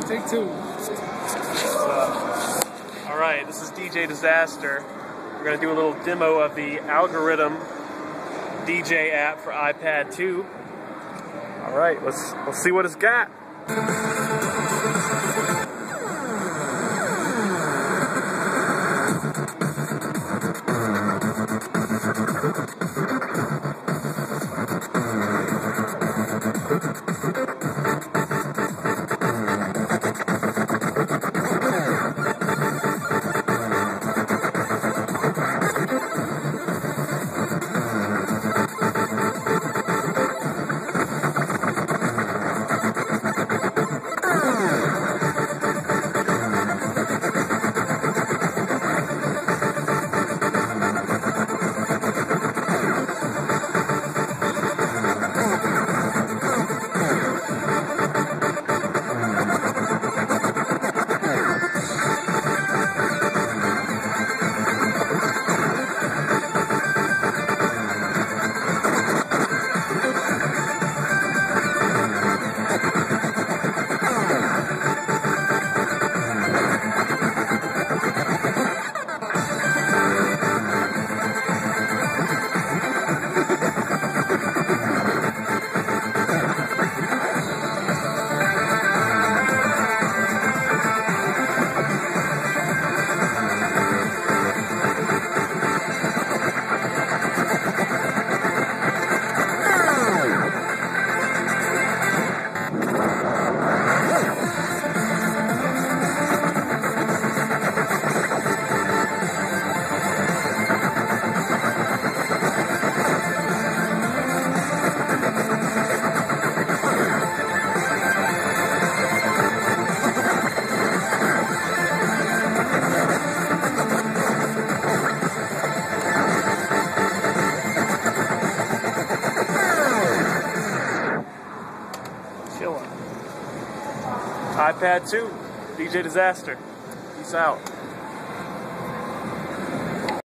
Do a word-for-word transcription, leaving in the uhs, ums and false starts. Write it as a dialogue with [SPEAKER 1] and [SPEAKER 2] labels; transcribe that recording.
[SPEAKER 1] Take two.
[SPEAKER 2] Uh, Alright, this is DJay We're going to do a little demo of the algorithm DJay app for iPad two. Alright, let's, let's see what it's got. iPad two, DJay DiZZaZZter. Peace out.